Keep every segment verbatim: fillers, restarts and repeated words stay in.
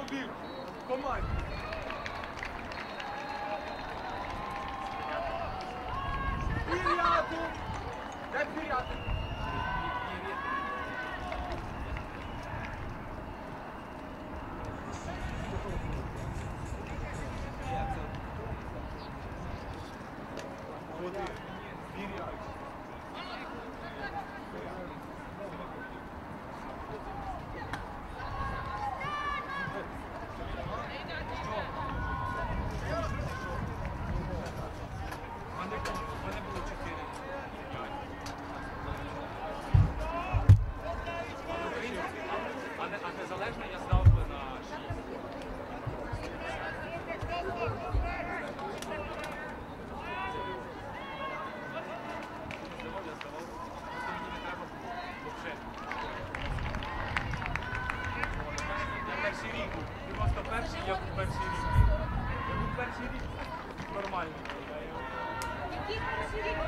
побіг в команді. Пір'яти! Де пір'яти? Води. Пір'яти. Незалежно я здав би на шість. Здавав, я здавав. Просто мені не треба було взагалі. Я перший рік був. дев'яносто перший, я був перший рік. Я був перший рік. Нормально. Який перший рік?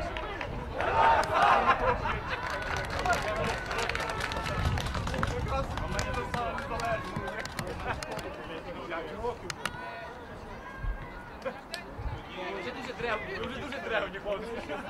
А мене до самого залежного. п'ять років. Вже дуже древні, вже дуже древні хлопці.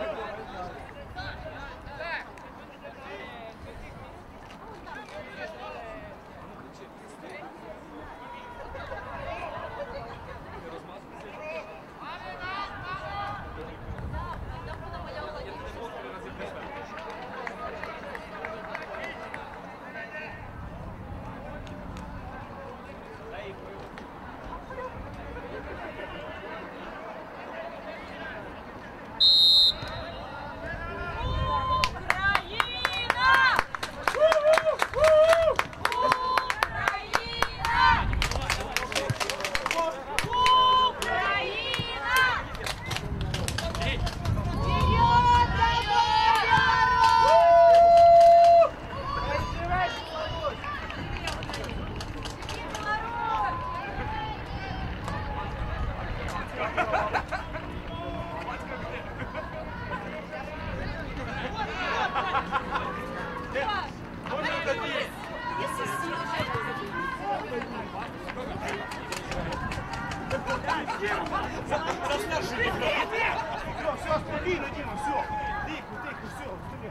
Все, все, спокійно, Діма, все. Тихо, тихо, все.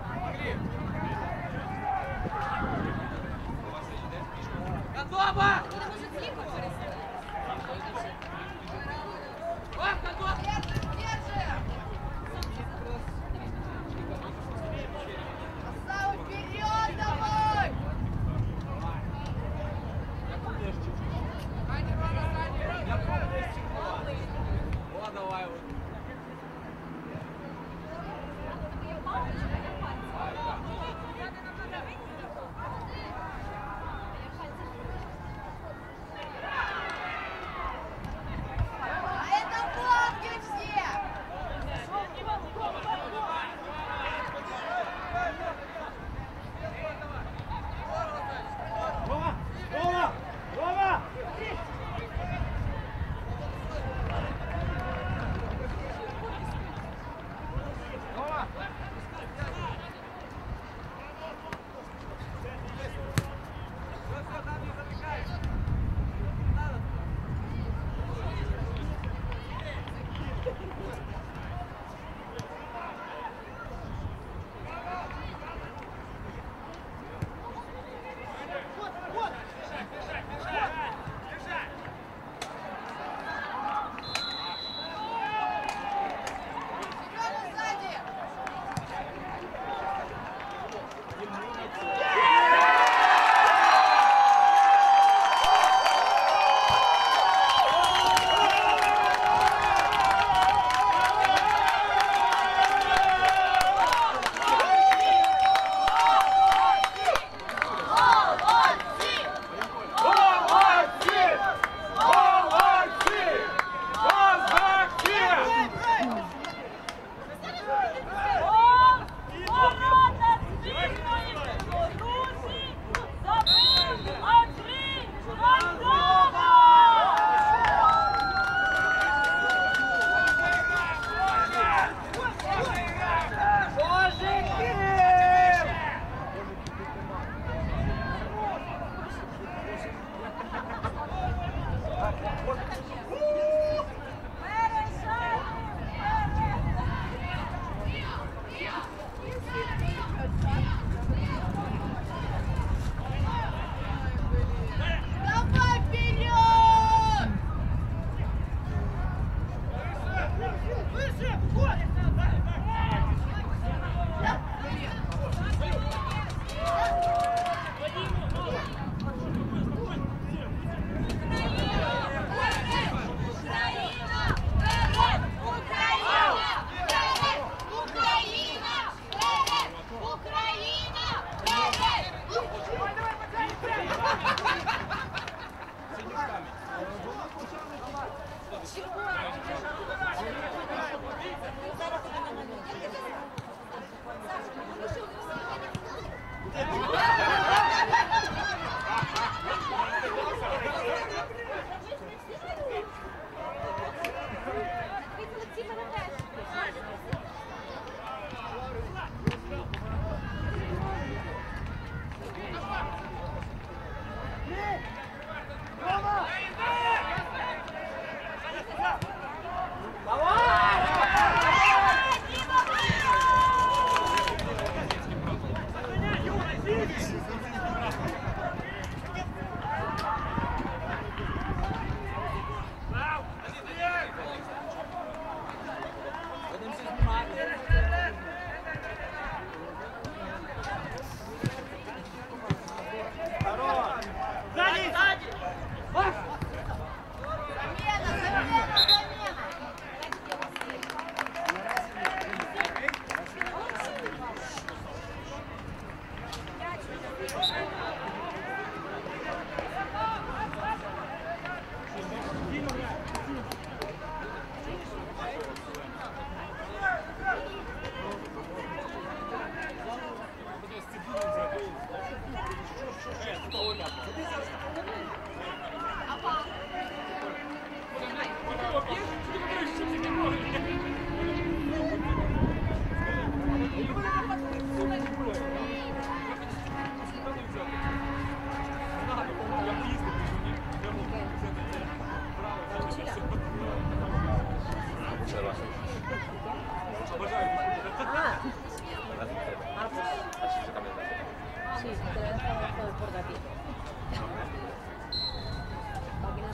Готова! Вони можуть зліку перестати. Давай.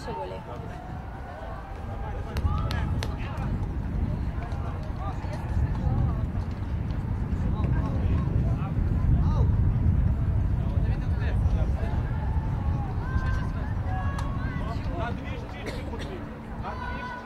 Пишеволі. На дві штучки потрібно. На дві штучки.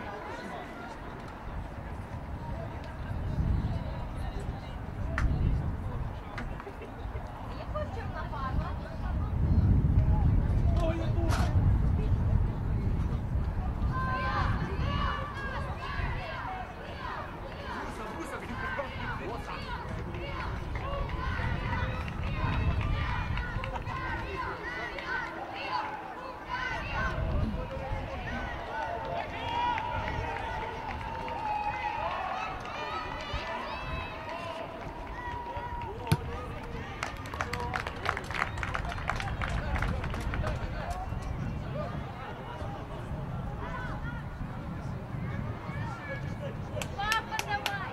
Папа, давай!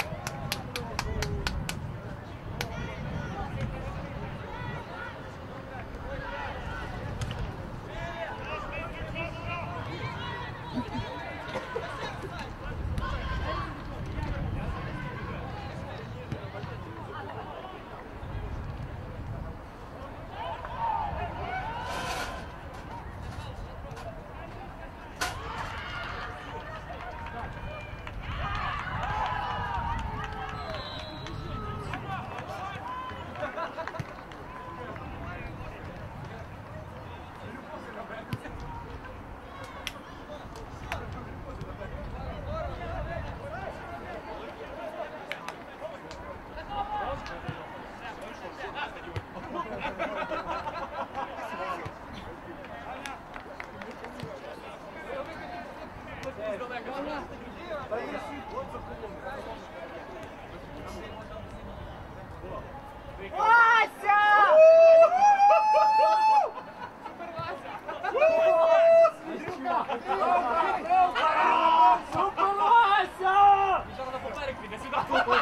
Зараз на поперек піде сюди.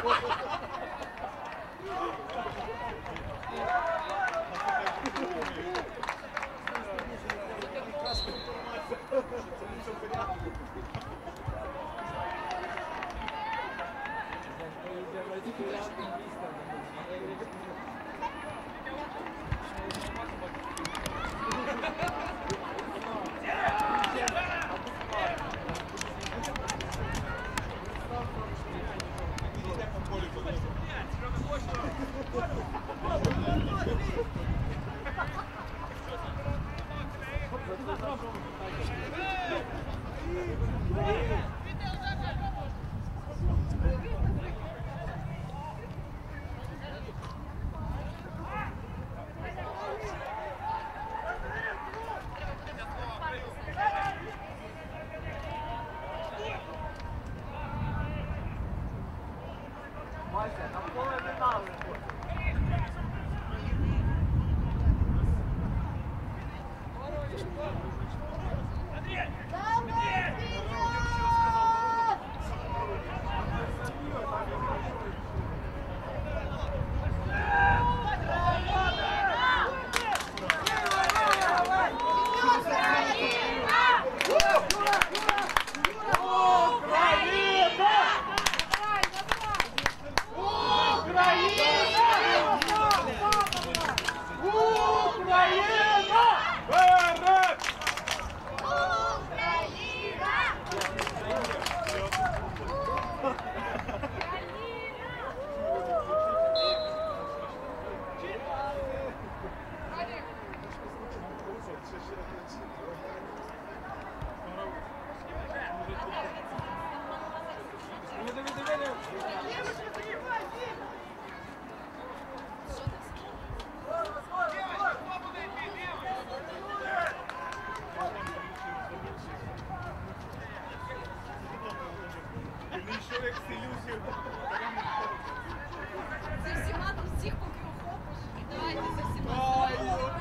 Зі всіма тут всіх поки охопиш. Давайте зі всіма.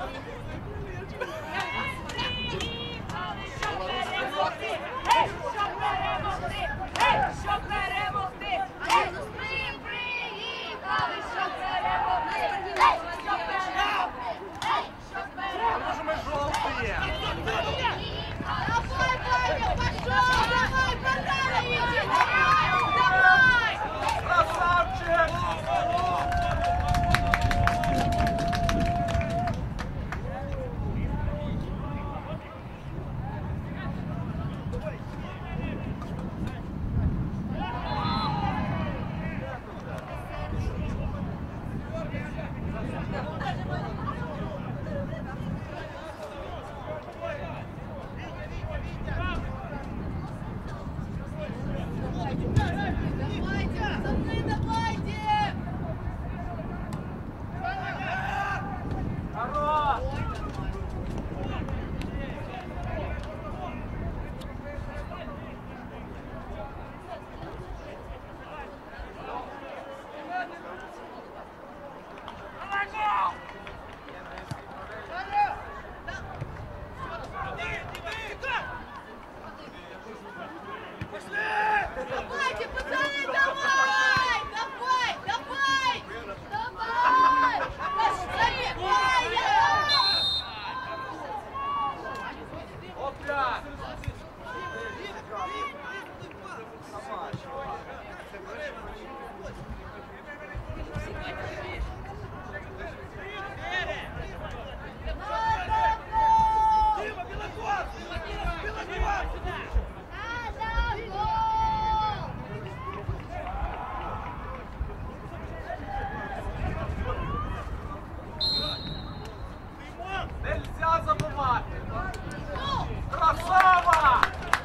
Щоб перемогти! Гей! Щоб перемогти! Гей! Щоб перемогти! Гей! Ми приїхали, щоб перемогти! Гей! Щоб перемогти! Гей! Щоб перемогти! Може ми жовті є. Приїхали! м'яч. Нельзя забувати. Красава!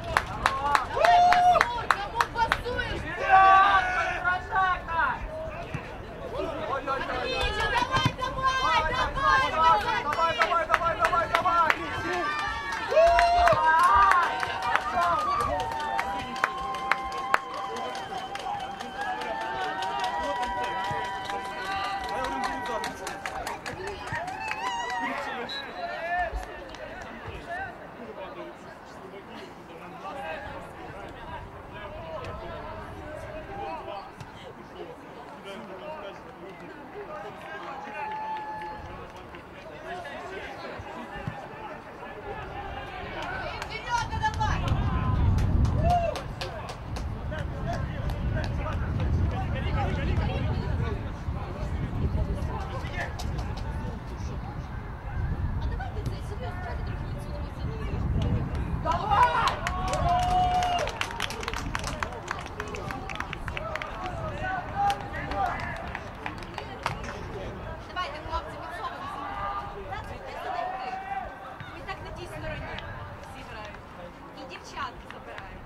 Кому пасуєш? Вперед, контратака! Ой-ой-ой! Міша, давай, давай, Давай, давай, давай, давай, давай, давай, давай! Вперед, давай! А давайте це серйозно, давайте трохи відсунемося. Давай! Давайте, хлопці, підсовуємося. Ми так на тій стороні всі грають. І дівчатки забирають.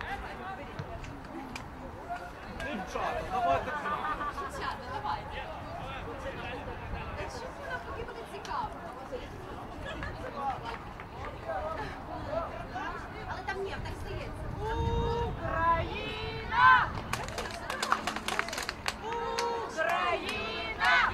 Дівчата, давайте. Дівчата, давайте. Якщо це навпаки буде цікаво. Але там ні, так стається. Україна! Україна!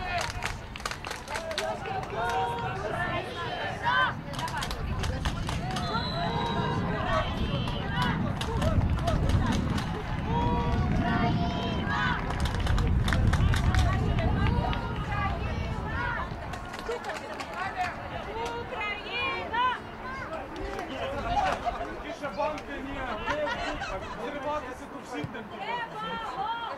Тише банки ні. Зриватися тут всім не буде.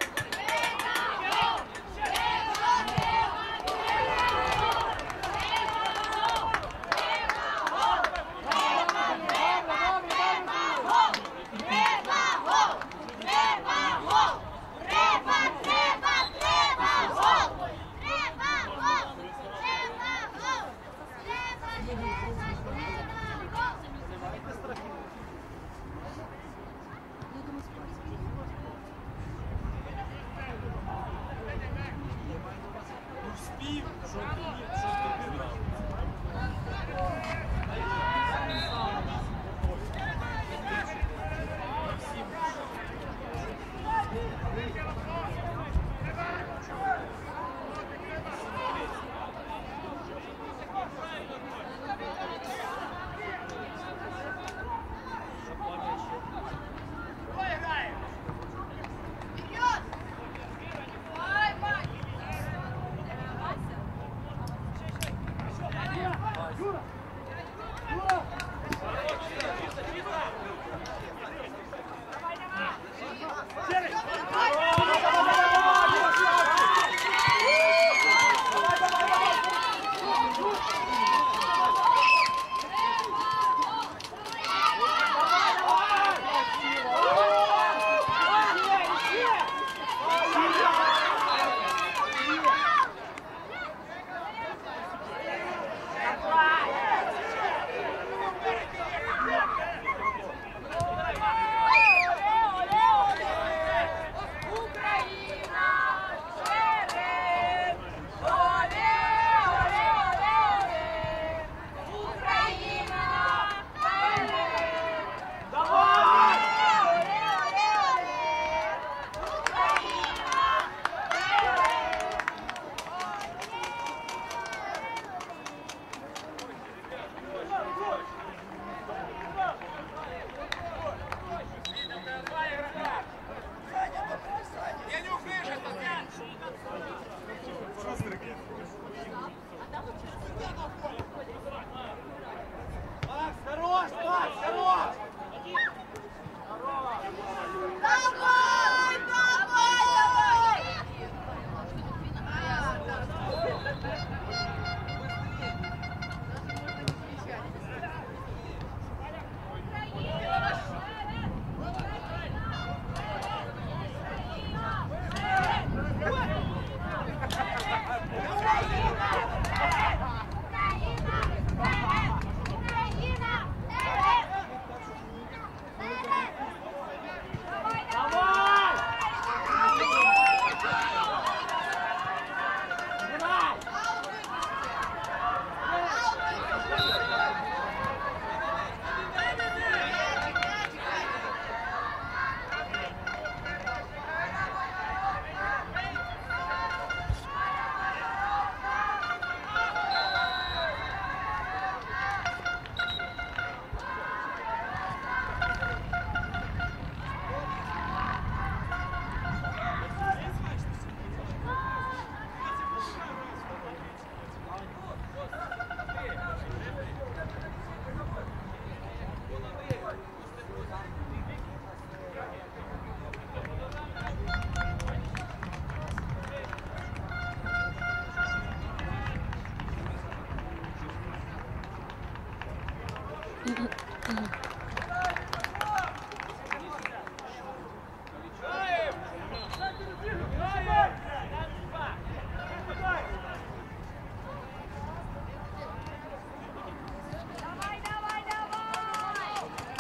Давай, давай, давай!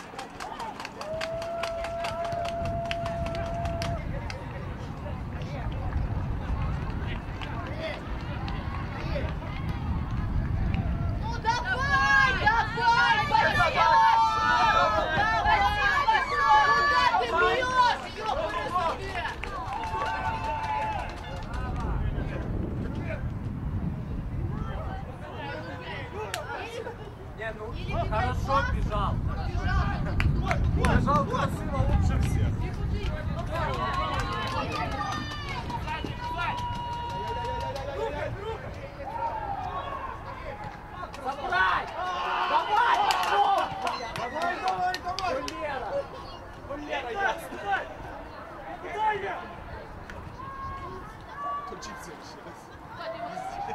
Ну давай, давай, Василий! Куда ты бьешь, ёпта тебе? Не, ну хорошо бежал. Бежал красиво, лучше всех. Забрать! Давай! Пошел! Давай, давай, давай! Валера! Валера, ясно! Куда я? Учиться сейчас.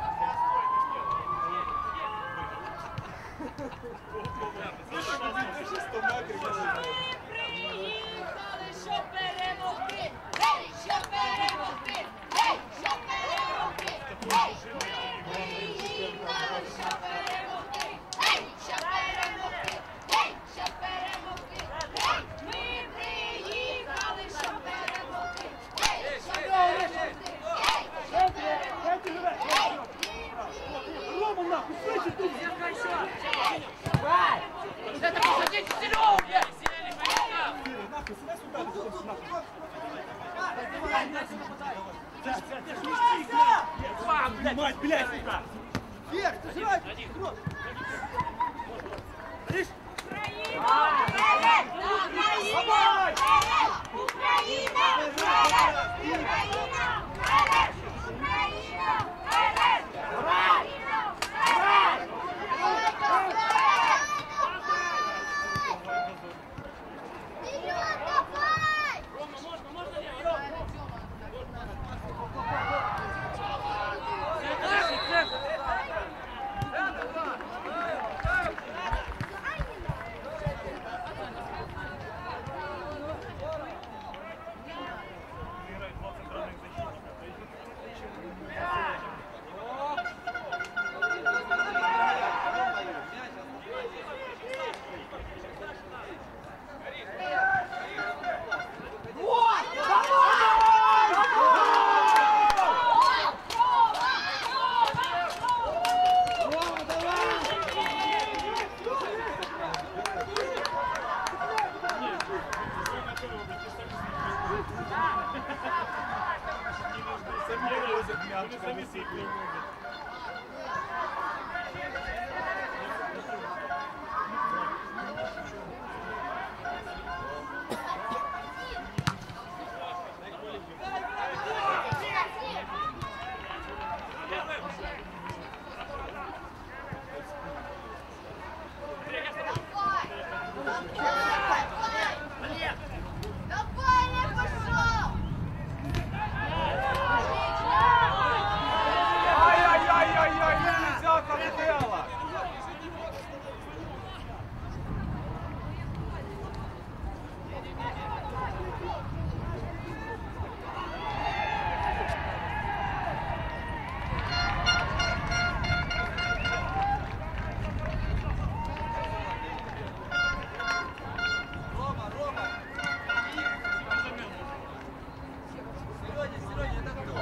Приїхали, щоб перемогти! Гей, щоб перемогти! Гей, щоб перемогти! Гей! Приїхали, щоб перемогти! Гей, щоб перемогти! Гей, щоб перемогти! Гей! Ми приїхали, щоб перемогти! Гей, щоб перемогти! Гей, щоб перемогти! Гей! Рома, нахуй, слышишь ты? Давай! Это посадите Серегу! Нахуй, сюда, сюда, сюда, нахуй. Мать, блядь, сюда! Вверх, зажимай! Україна! Вперед! Україна! Вперед! Україна! Вперед! Україна! Вперед! Україна! Вперед! Україна! Вперед! Вперед, давай! Вот! Давай! Давай, я пошел! Ай-яй-яй-яй-яй, нельзя так делать! Рома, Рома! Серёня, Серёня, это кто?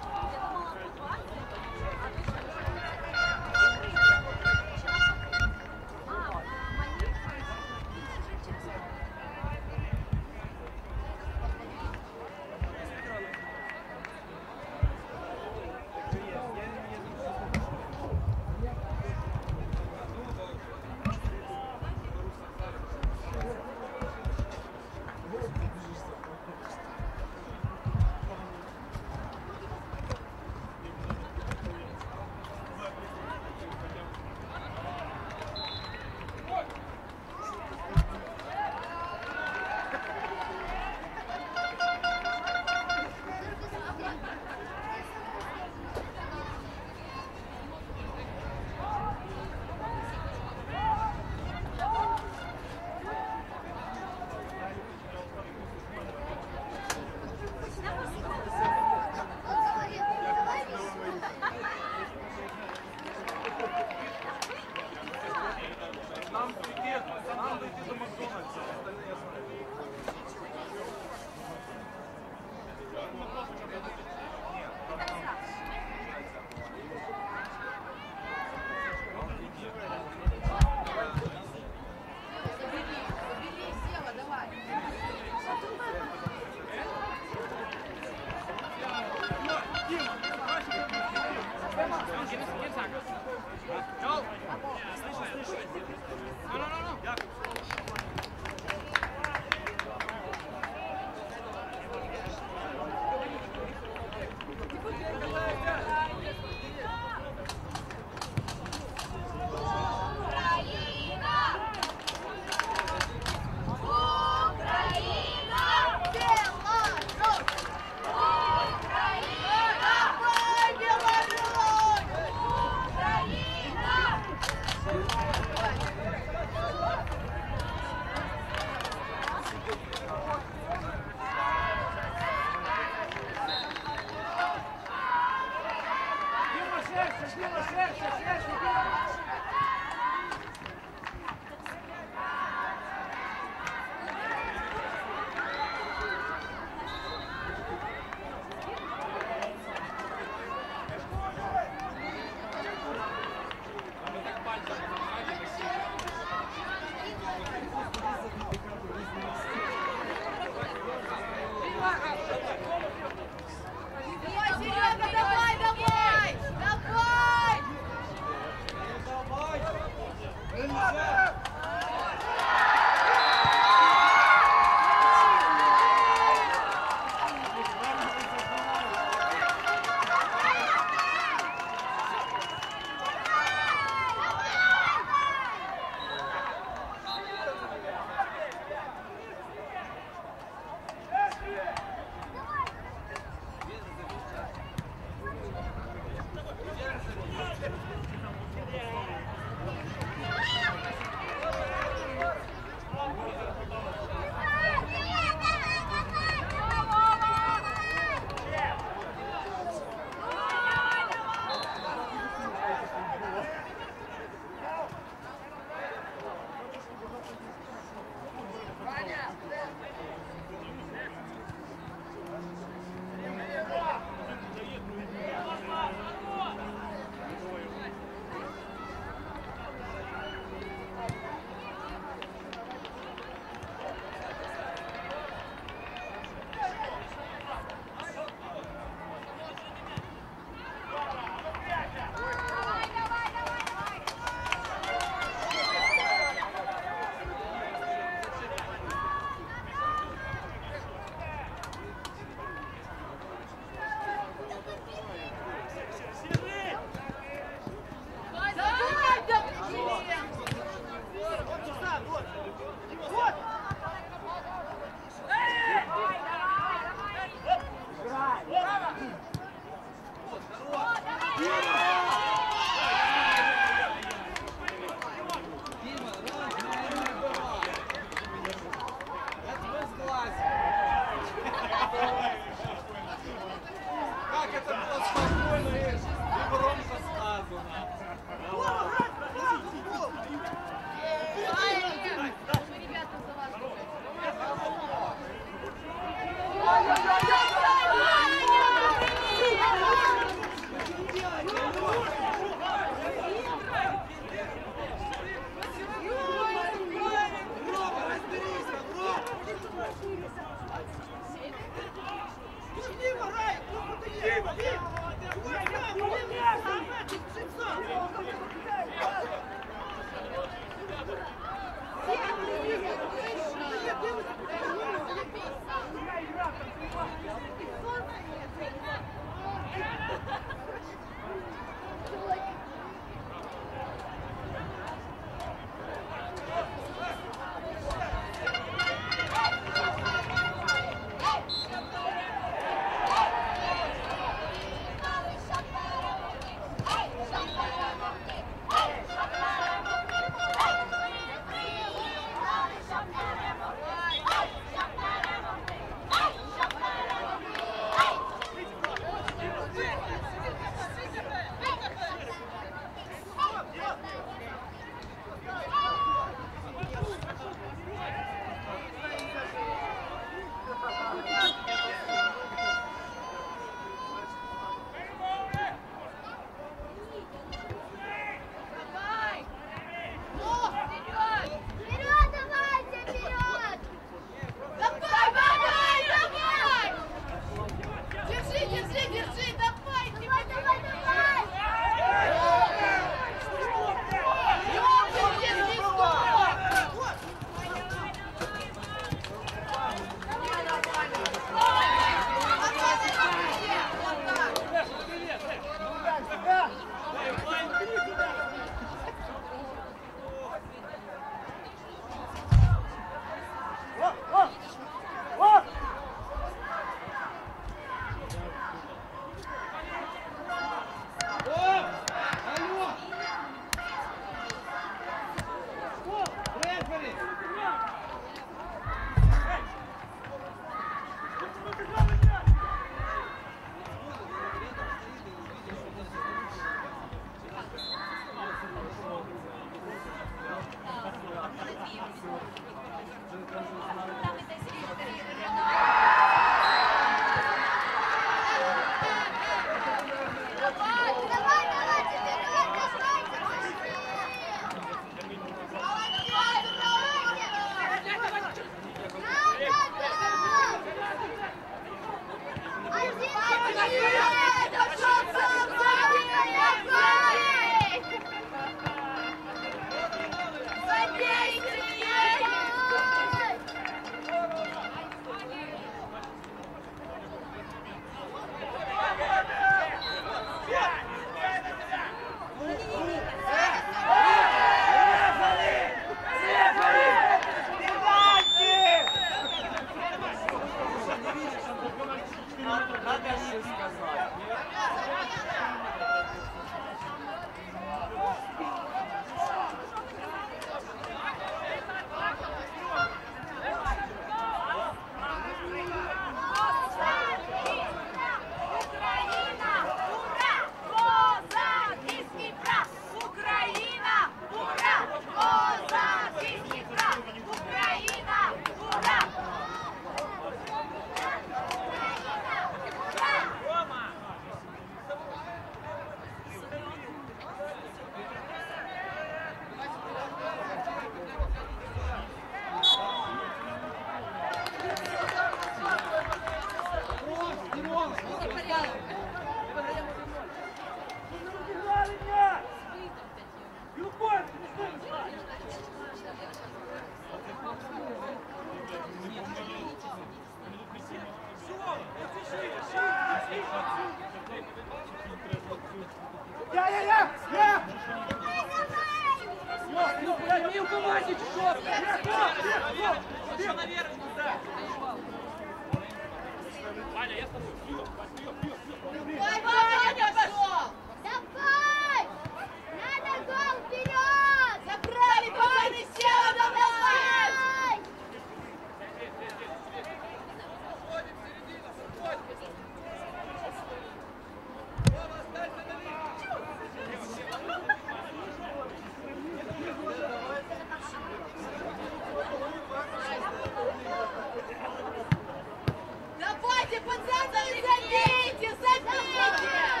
Давайте, пацаны, забейте, забейте!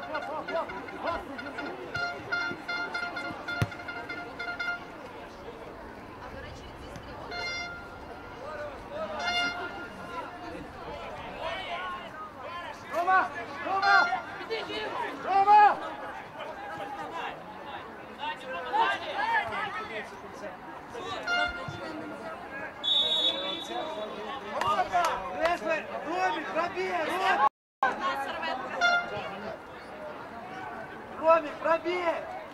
А, до речі, зі стрілок. Рома! Рома! Рома! Рефер! Ромик, пробей! Ромик, пробей!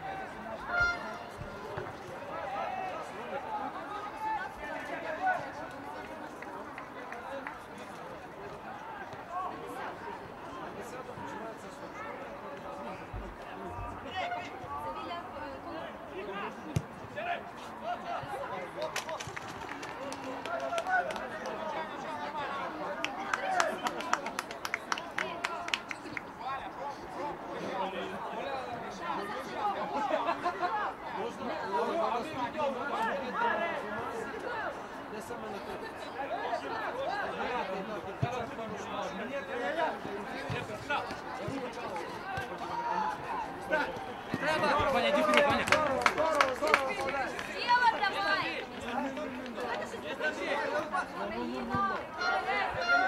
Це біля Ваня, иди вперед, Ваня. Сіла давай! Давайте щось покажемо. Україна! Вперед!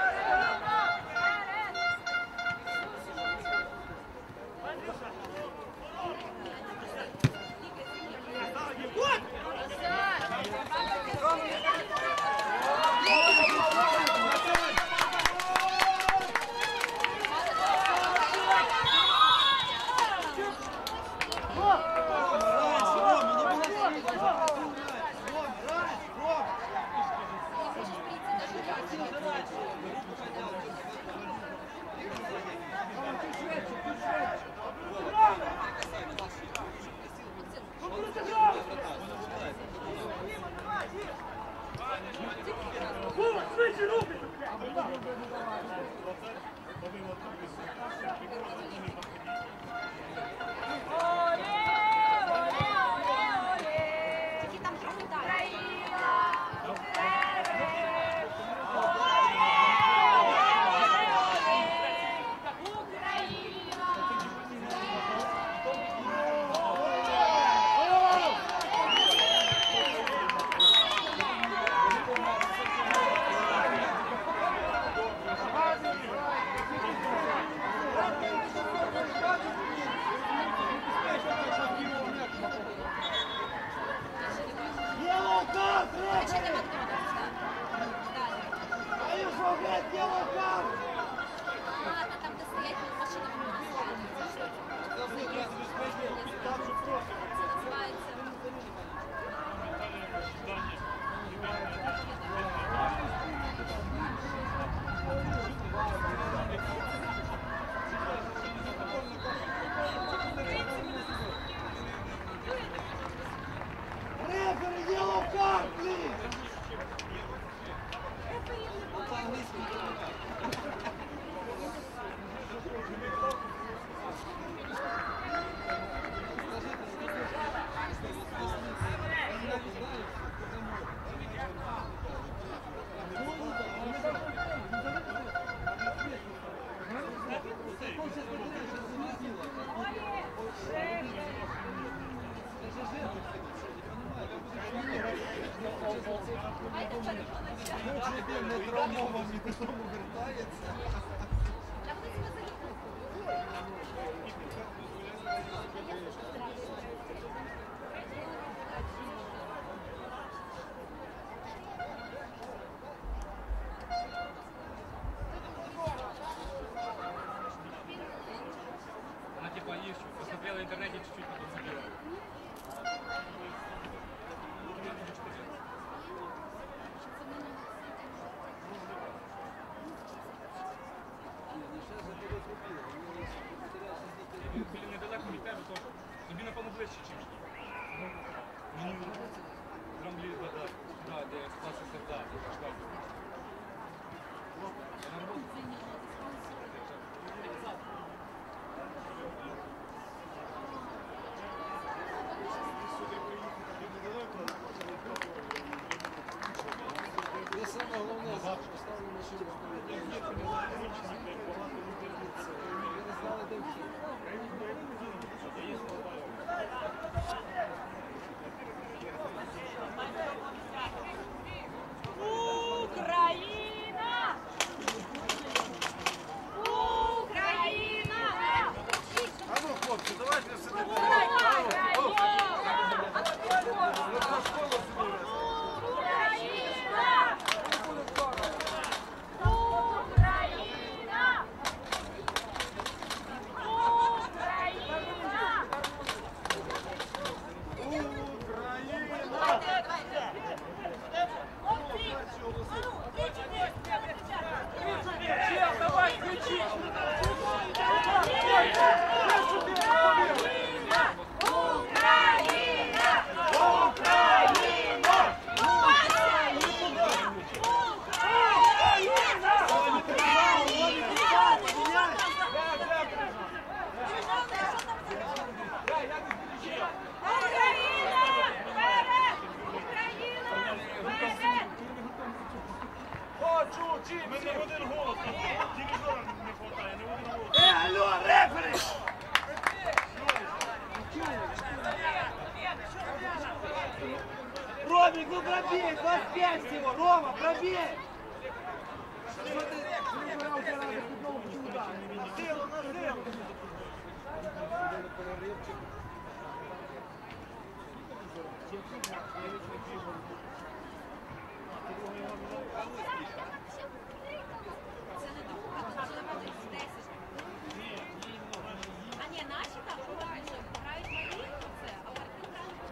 Тільки там трохи далі. Ще не готова. Далі. А, та там, де стоять машинами, це називається. Рефер, yellow card, please! Не травмований, додому вертається. Она типа есть, посмотрела в интернете, чуть-чуть потом забила. Біля недалеко від тебе, то тобі, напевно, ближче, чим ж. Там близько, да, да, де класи серда, де шкаф. На роботу. Це саме головне, поставили машину. Ви не знали, де вхід. Україна! Україна! А ну, хлопці, давайте все таки. Давай, кричи! Ми не в один голос, телевізора не хватає, не в один голос. Е, алло, рефері! Ромик, ну пробей, двадцать пять всего, Рома, пробей! Что ты не играл вчера на футбол, почему да? На силу, на силу! А ні, наші там грають, грають малі, це, а партнер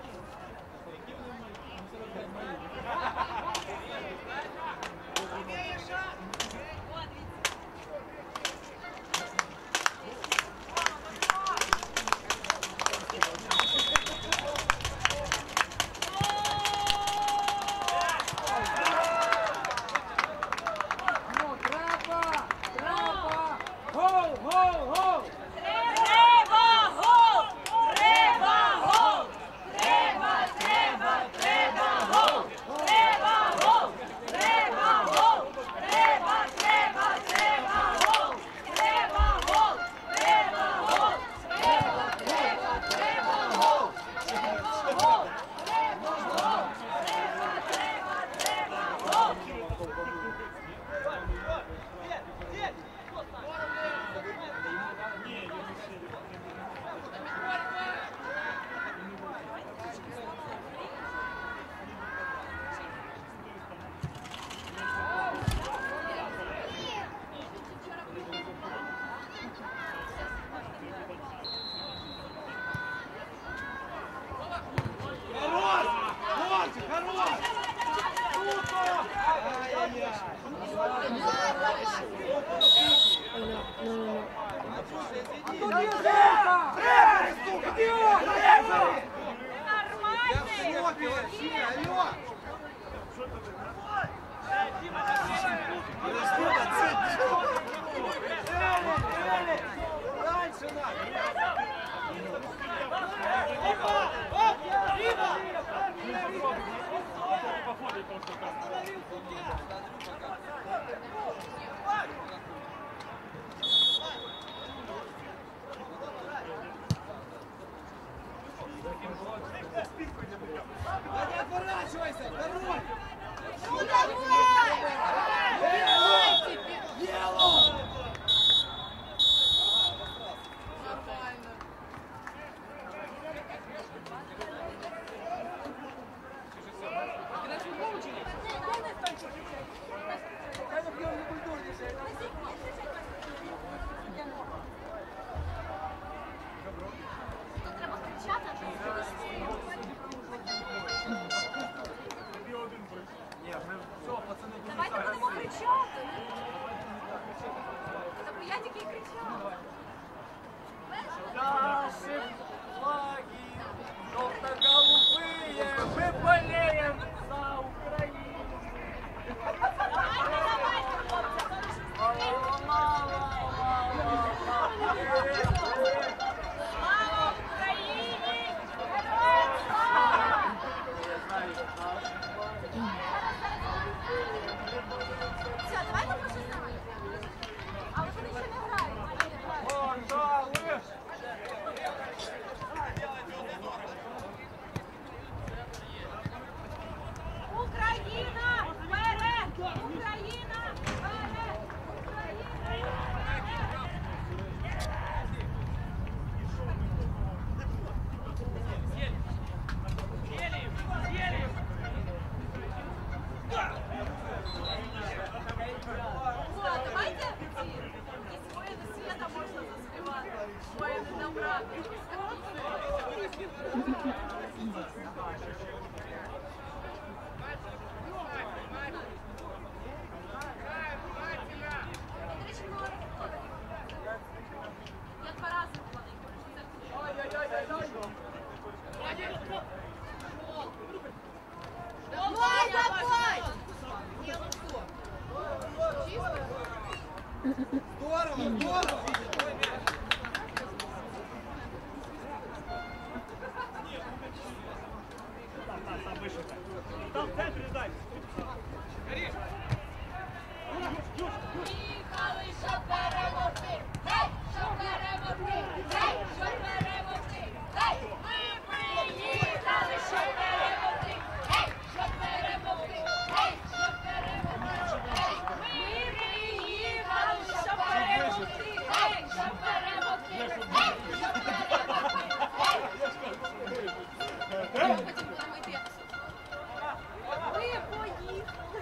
Ну, трапа! Трапа! Гол, гол, гол! Треба гол! Треба гол! Треба, треба, треба гол! Треба гол! Треба гол! Треба, треба, треба гол! Треба гол! Треба гол! Треба, треба, треба гол! Треба гол! Треба гол! Треба, треба, треба гол! Хорош! Мальчик, хорош! Круто! Ай-яй-яй! Рефери, сука, идиот! Рефери! Нормальний! Алло! Эли, Эли! Раньше надо! Походить просто так. Не отворачивайся! Второй! Дело! Треба кричати, а то давайте будемо кричати. Та бо я тільки й кричала. Наши флаги желто-голубые, мы болеем за Украину. Давайте, давайте, хлопці. Слава Україні! Героям слава! Все, давайте про щось нормальне. Але вони ще не грають. Вон, да, лыж. Їхали, щоб перемогти! Гей, щоб перемогти! Гей, щоб перемогти! Гей, ми приїхали, щоб перемогти! Гей, щоб перемогти! Гей, щоб перемогти! Гей, ми приїхали, щоб перемогти! Гей, щоб перемогти! Гей, щоб перемогти! Ми поїхали!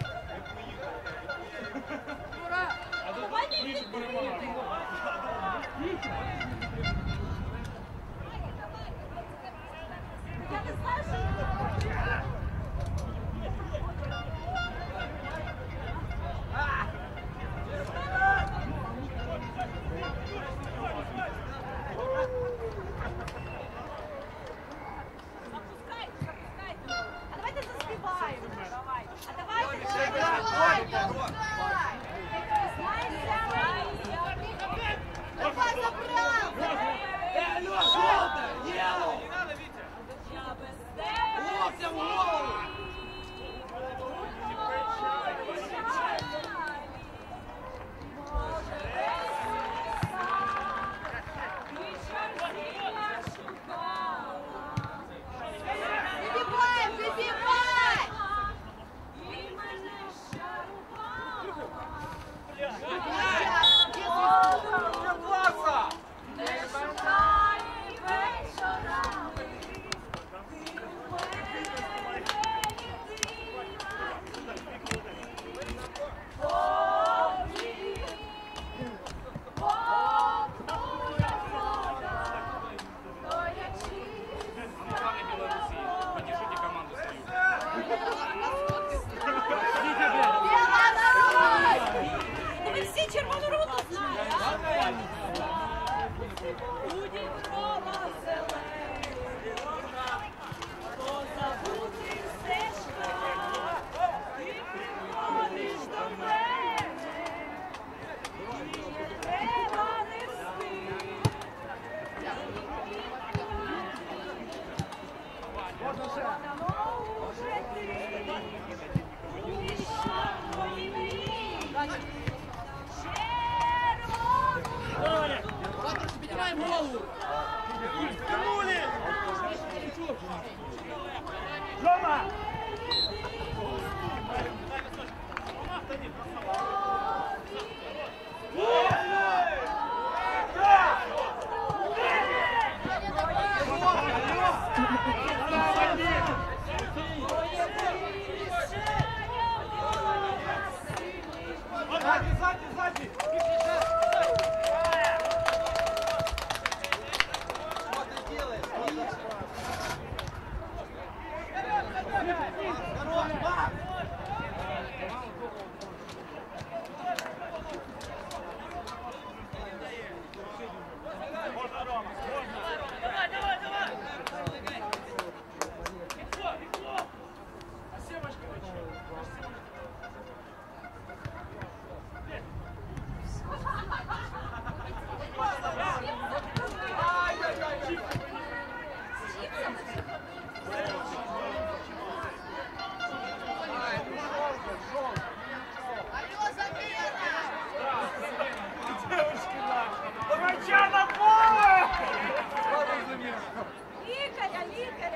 Лікаря, лікаря!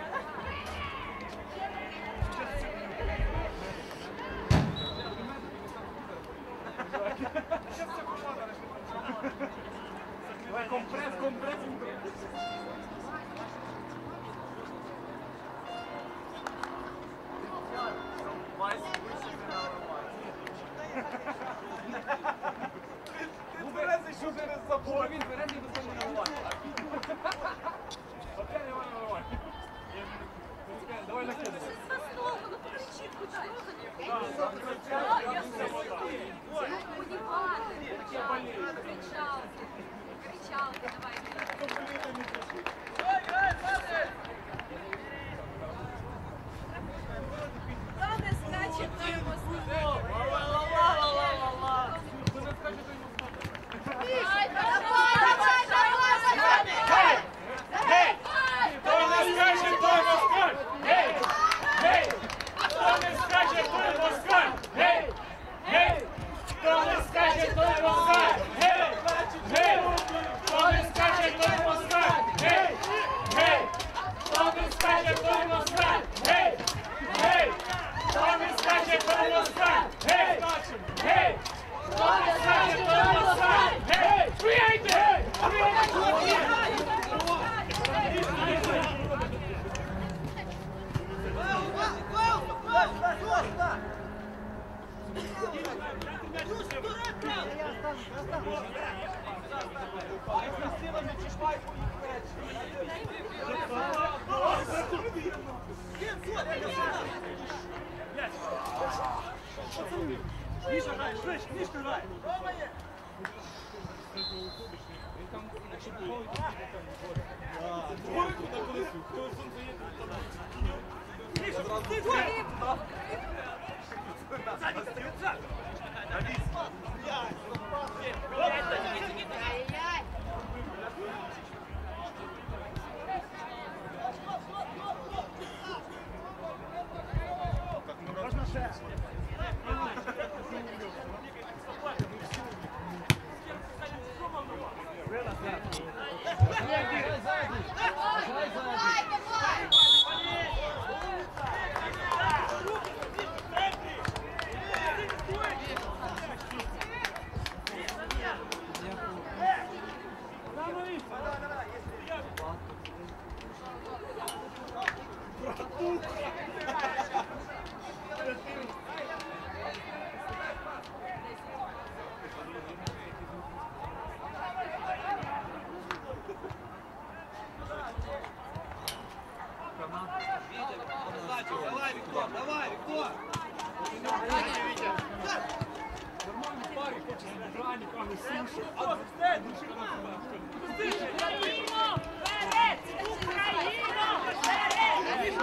Компрес, компрес. Ну береться, що через забор. Він бере і до цього не Опять не вона давай накидай. Ну покричи, хоч трохи. Я кричали, кричали, давай. Главное скачет, то ему слухо. Давай, давай, давай, давай. Гей! Хто не скаже, той москаль! Гей! Гей! Хто не скаже, той Міша грає, швидше, Мішка грає. Міша, ти грає! Сзади, сзади, сзади! Ай-яй! Можна ще? Давай, давай! Давай, Віктор, давай, Віктор! Нормальні пари, хоче зібрання, каже, суші. А тут все, душі на тебе. Україно! Вперед! Україно! Вперед!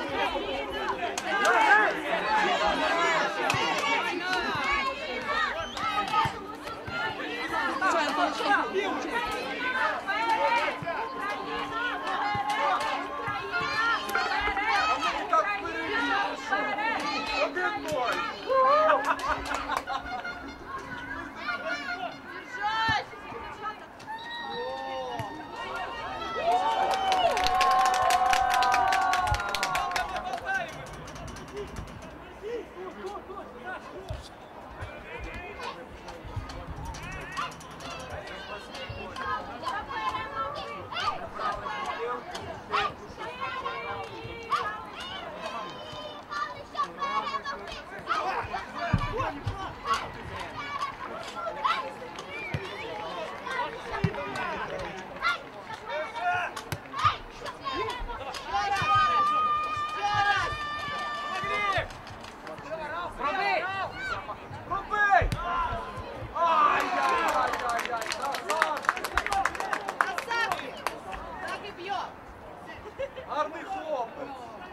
Гарний хлопець!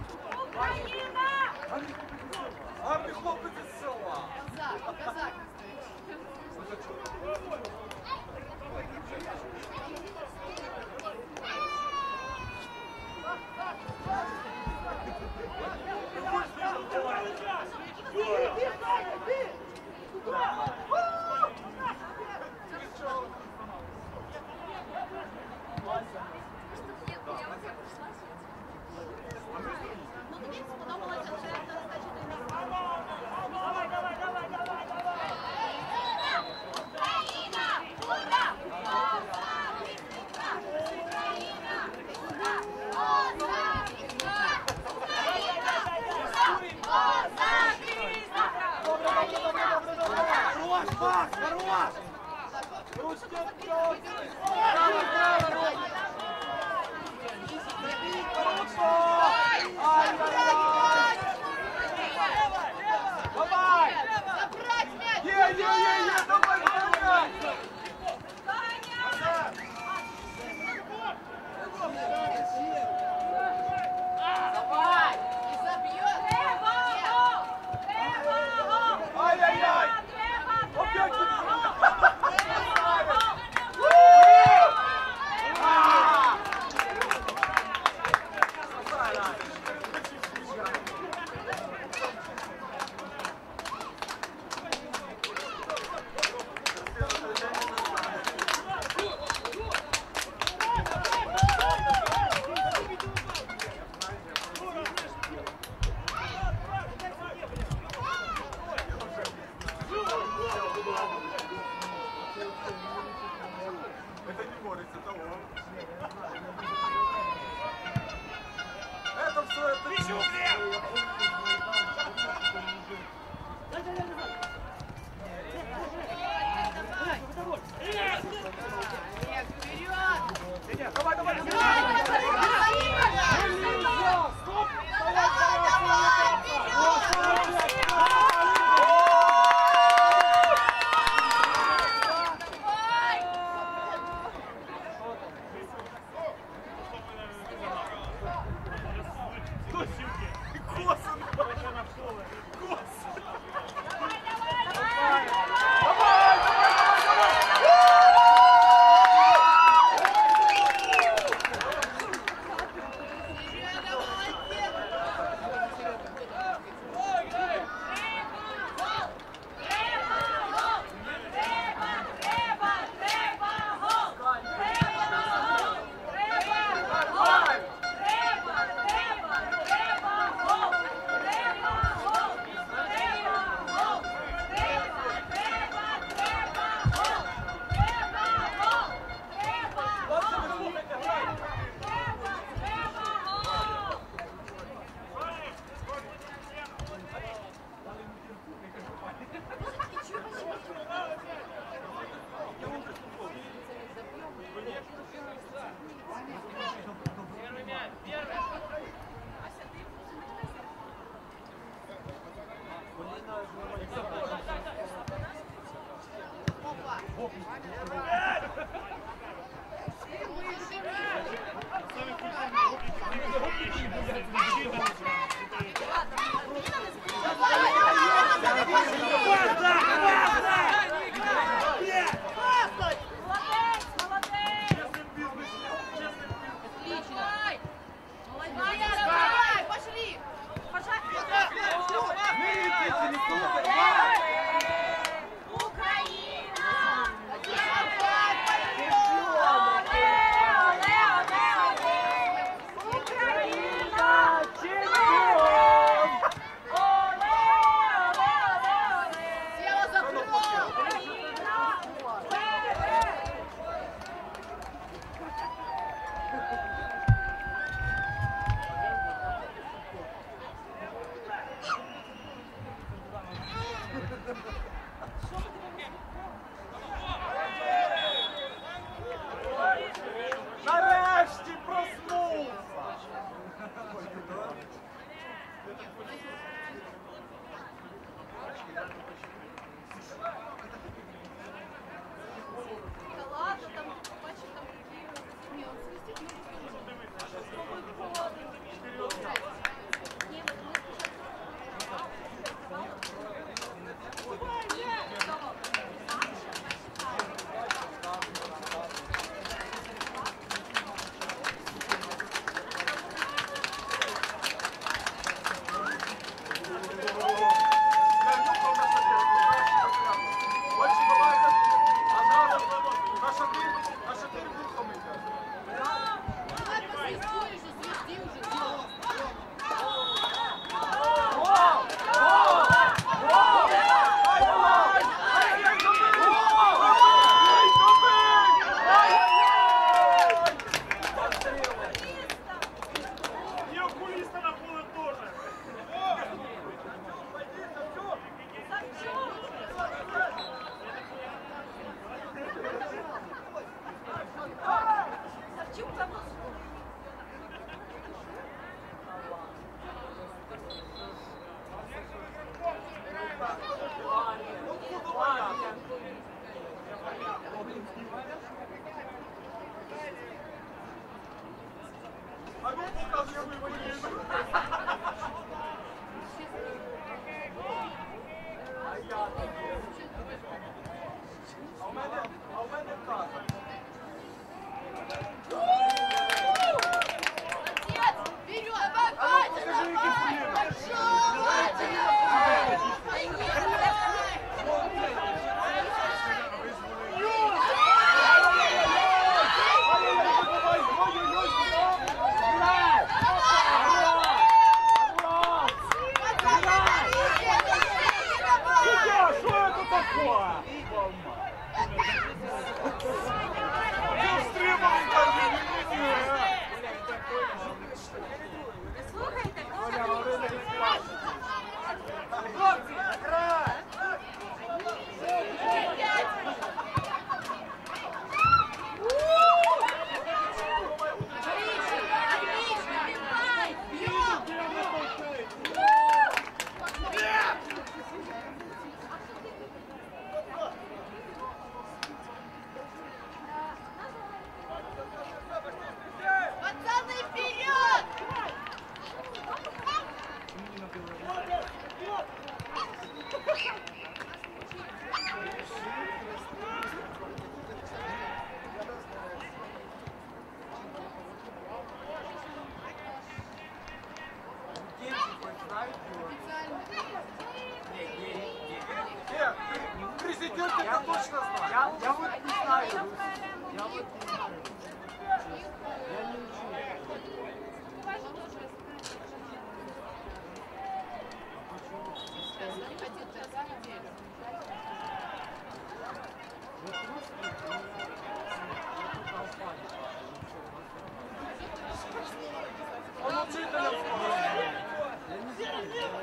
Гарний хлопець із села! Козак, козак. Хорош, пас, хорош! Ручки вперед! Право, право, Ром! Забей, хорошо! Ай-яй-яй! Давай! Забрать мяч! Е-е-е-е, давай, давай! Давай! И забьет! Ай-яй-яй! Опять Ва! Я стримав, кажу, не мені! Слухайте, Оля, Орина, Хлопці, грай! Пацаны, вперед! Нет, президент это точно знает. Я, я вот не знаю. Я вот не знаю. Я не учу. Он учителем сказал. Я не знаю.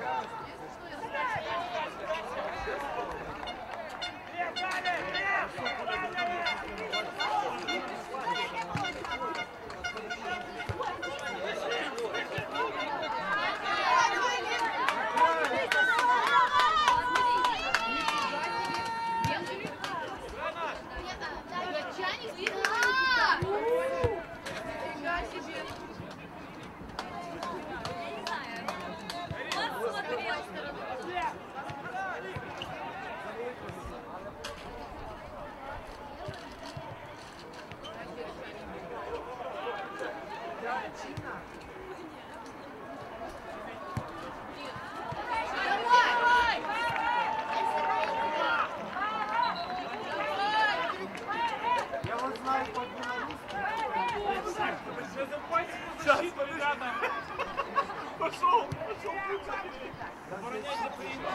Я вот знаю по-белорусски. Сейчас, ребята! Пошел, пошел, обороняй за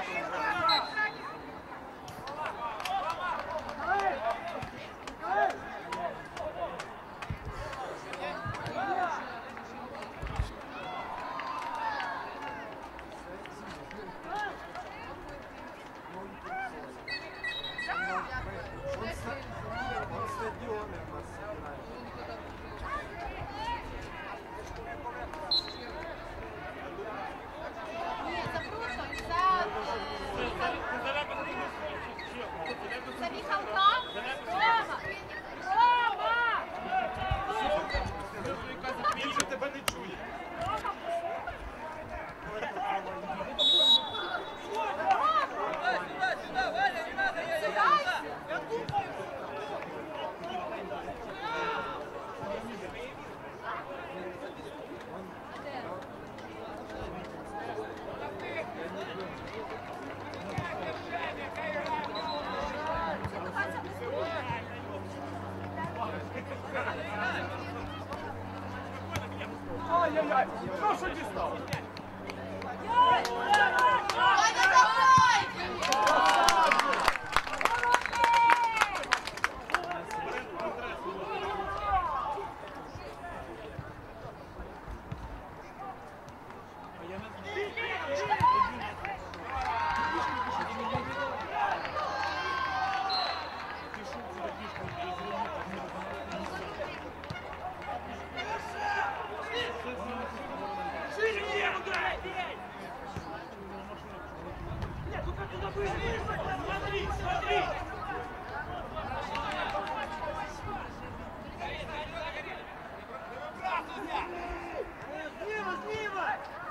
Он стадионы у нас собирает. Нет, за прошлым, за... За Михалка? Рома! Рома! Він же тебе не чує. Ай-яй-яй, ну що дістав? Ваня, давай! Смотри, смотри! Слева, слева!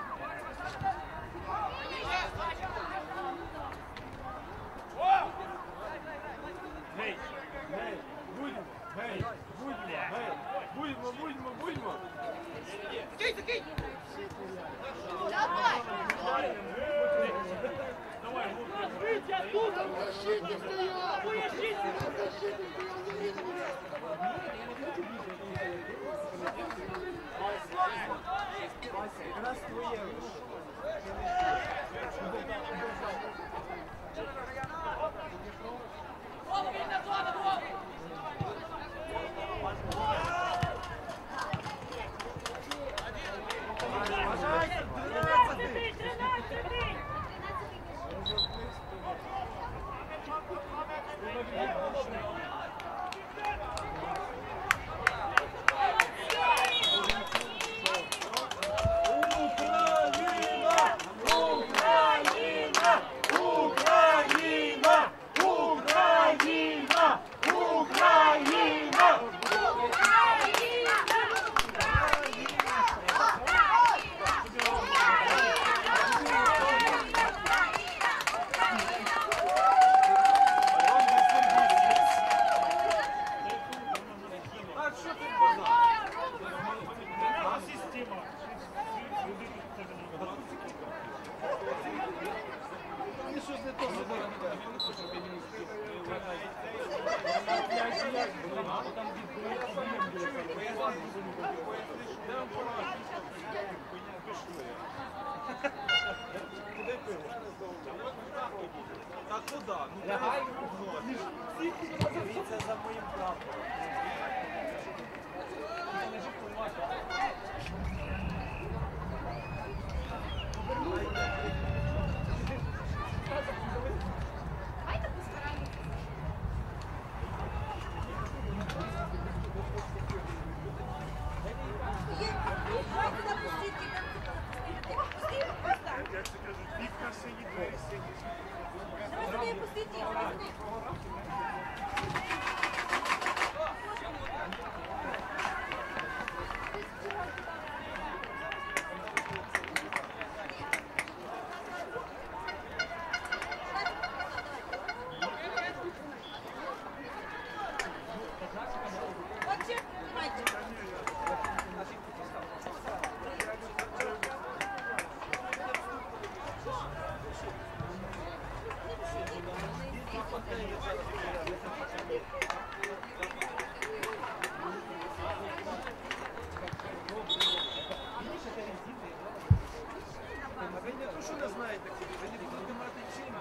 Гей, гей, будьмо, гей, будьмо, гей, будьмо, будьмо, будьмо. Давай! Давай, Выйди оттуда! Защитник стоял! Защитник стоял, не видно меня! Вася, как раз твоє. куди? Ну, Лягай. дивіться за моїм прапором. Давайте постараємося. Давайте запустіть. Пустіть, поставь. Як це кажуть, вікна сині, двері сині. Давайте пустіть їх. Вообще, понимаете. Ви що не знаєте, куди? Ви не будете мати чим.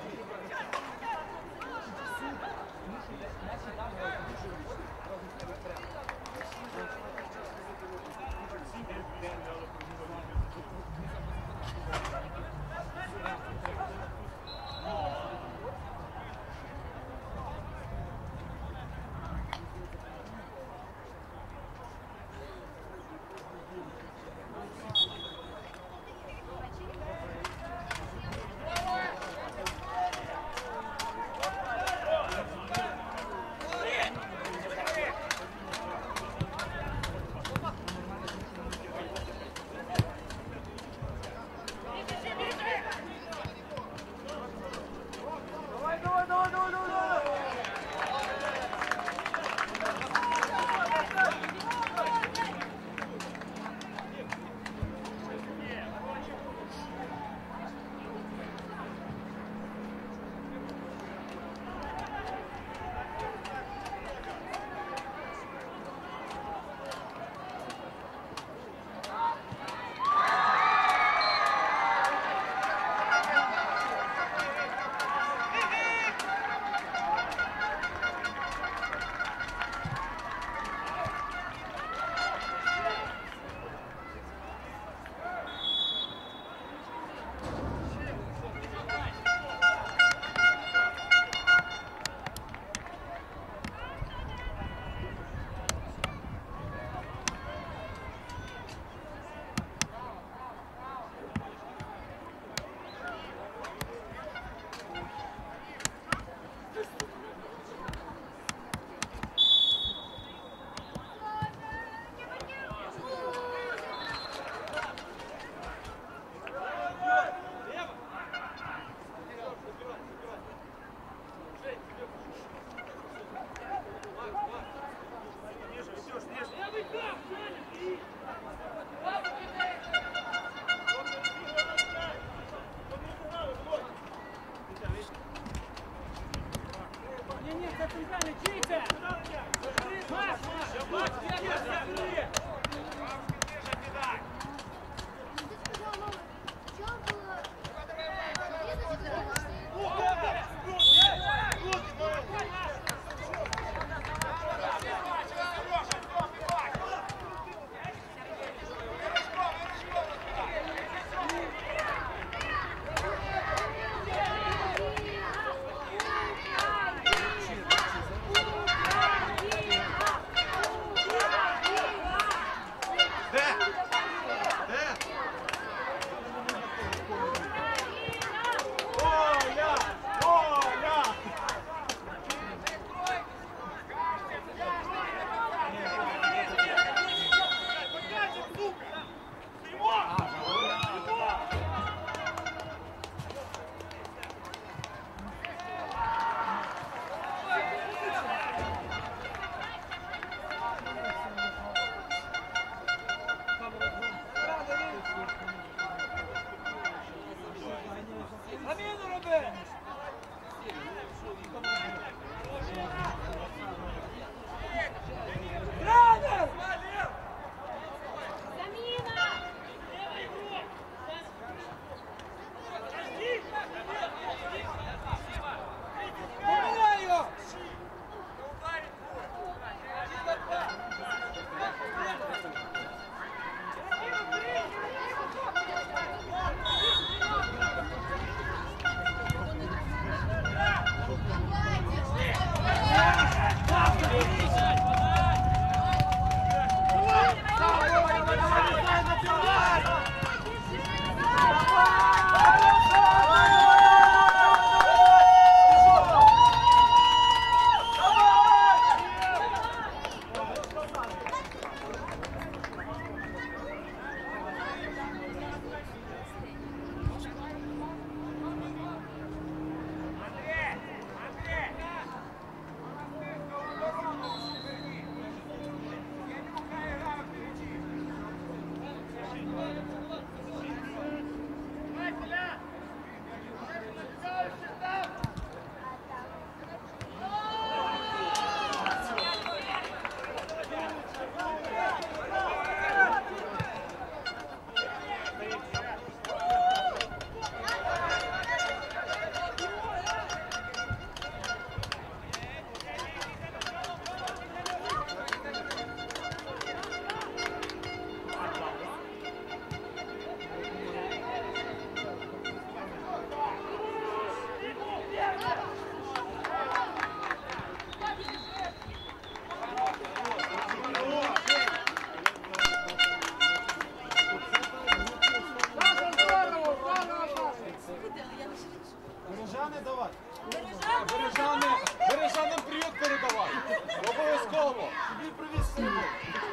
Бережанин, Бережанин привіт передавай. Обов'язково. Тобі привіт сильно.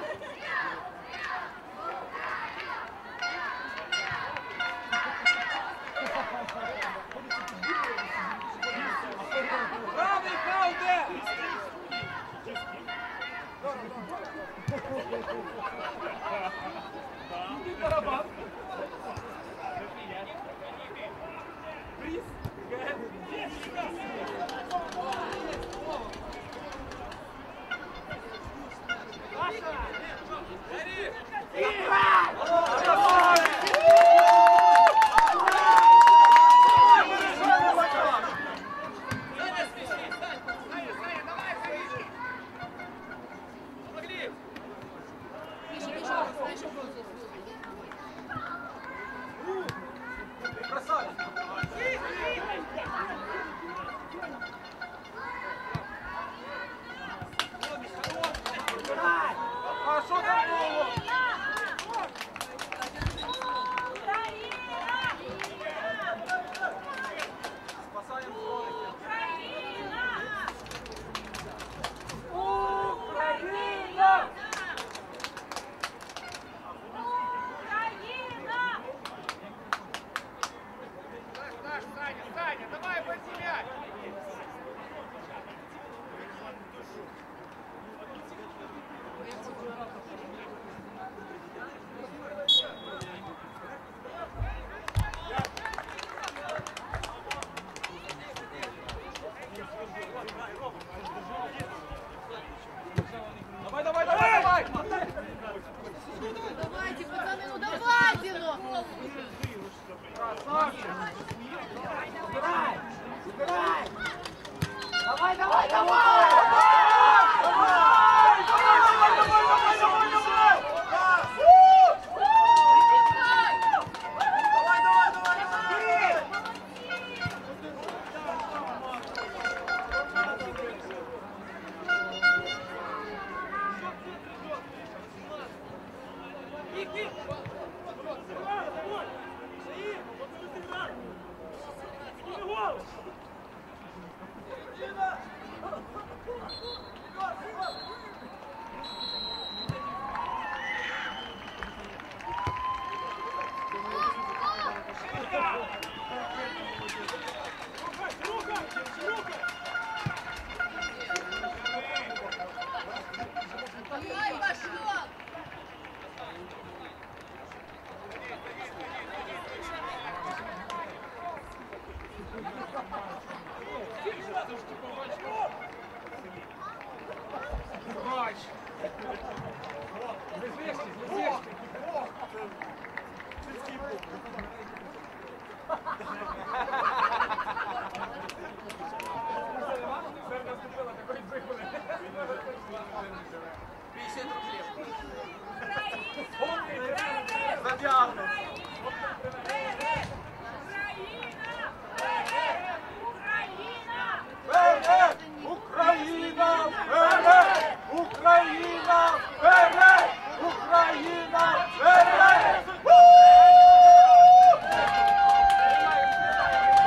Правий хауде! Іди барабан. Приз. Красавець. А що там було? Спасаємо кроликів. Україна! Саня, Саня, давай под себя! Давай, давай, давай, давай! Давайте, пацаны, ну давайте, ну! Давай, давай, давай! Давай, пошел! Бач! Везешки, везешки! За діагноз. Вперед! Україна! Вперед! Україна! Вперед! Україна! Вперед!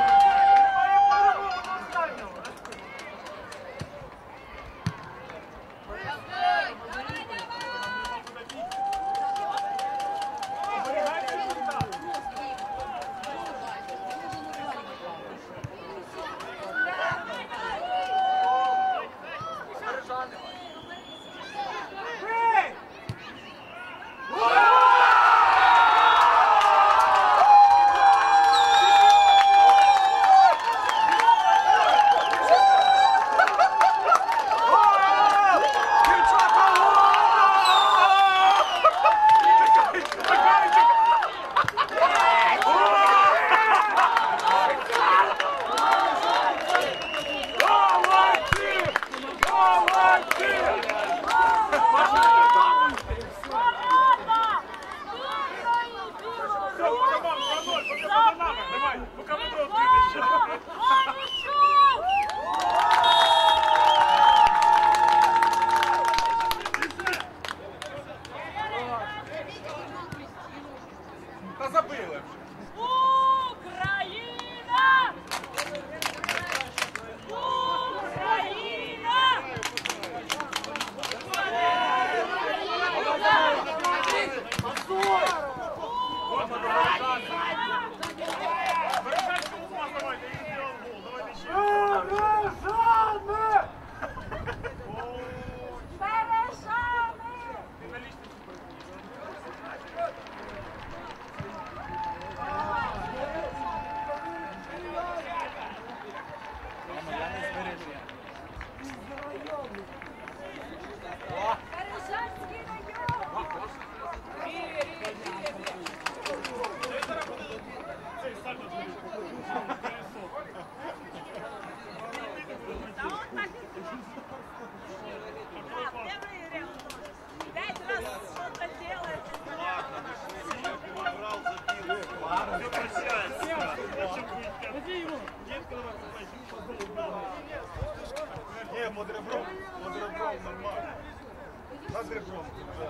Не, под ребром. Под ребром нормально. Над ребром.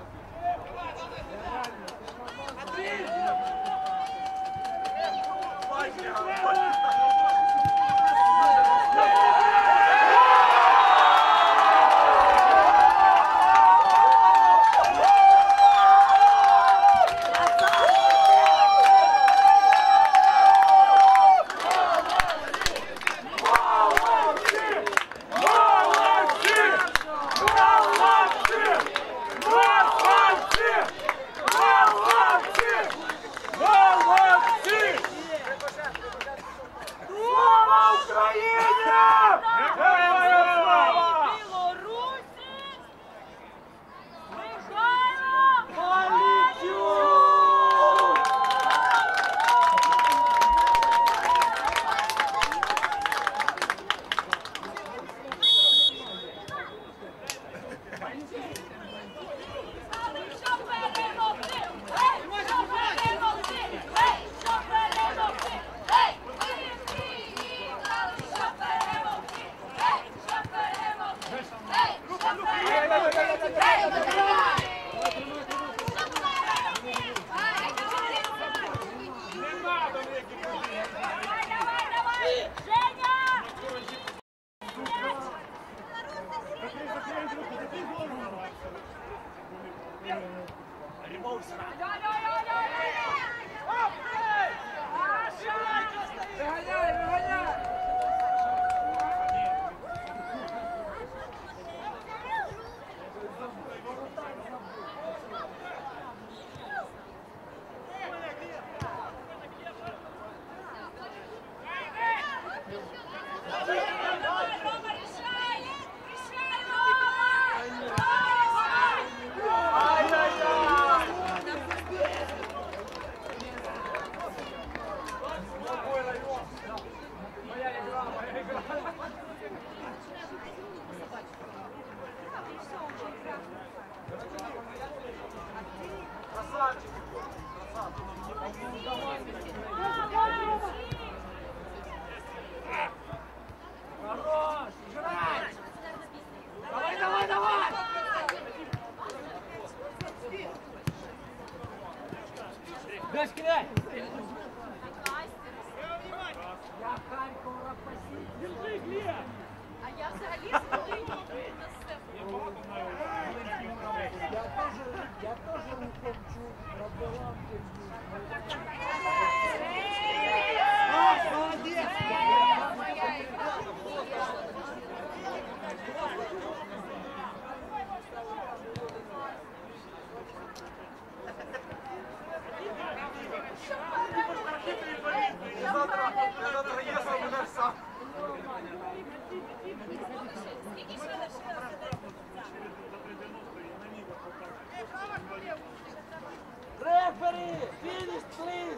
Referee, finish, please.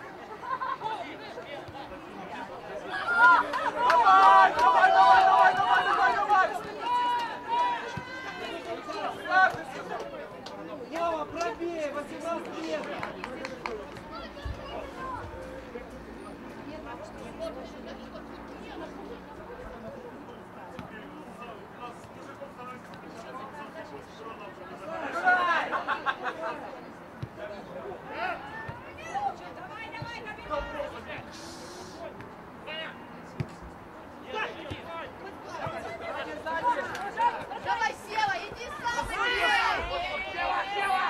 Давай, давай, давай, давай, давай, давай, давай. Вова, пробей, восемнадцать метров. Давай, Сева, иди сам! Сева, Сева!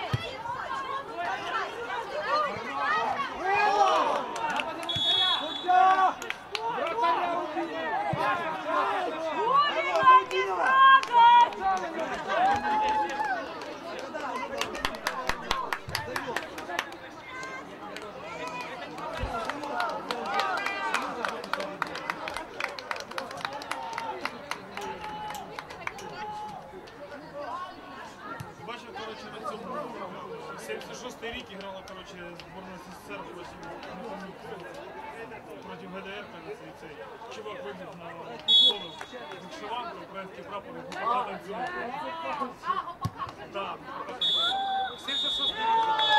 Бачив, коротше, на цьому сімдесят шостий рік грала, коротше, зборна СССР проти проти ГДР, і цей чувак вибіг на поле з вишиванкою, український прапор, і танцював. Так, сімдесят шостий рік.